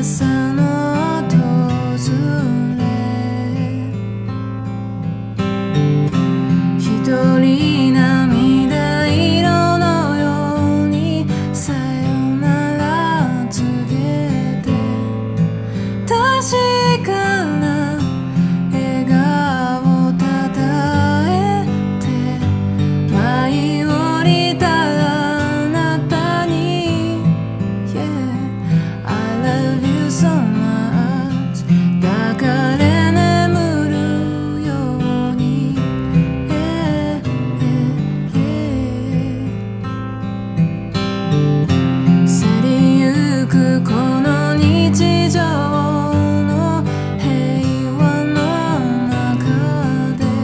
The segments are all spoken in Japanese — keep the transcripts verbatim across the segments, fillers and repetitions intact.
朝の訪れ一人涙色のようにさよなら告げて確かな笑顔たたえて舞い降りたあなたに Yeah I love you so much 抱かれ眠るように Yeah Yeah 去りゆくこの日常の平和の中で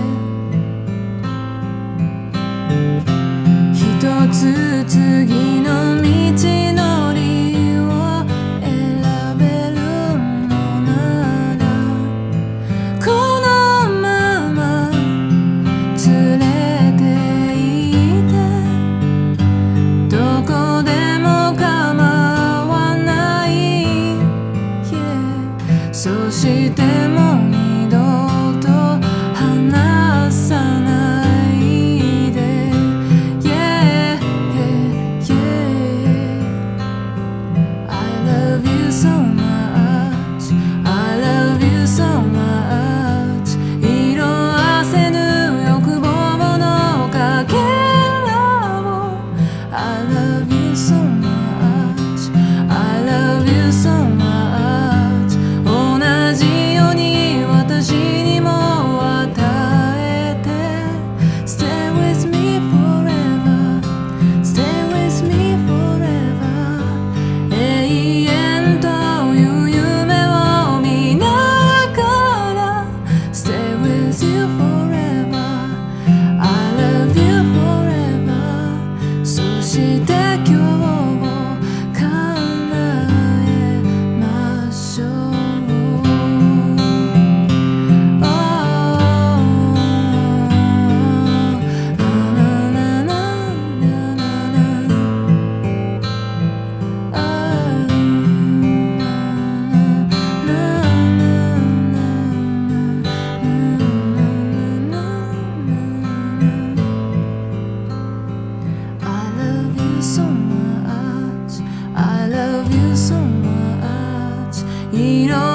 一つ次の道のりを選べるのならこのまま連れて行ってどこでも構わない、yeah、そしてもう二度と離さないで、yeah, yeah, yeah I love you so much I love you so much 色あせぬ欲望のかけらを I love you so much I love you so much 同じように私にも与えて Stay with me forever Stay with me forever 永遠という夢を見ながら Stay with you forever I love you forever そして今日を叶えましょう Oh na na na na na I love you so much I love you so much 色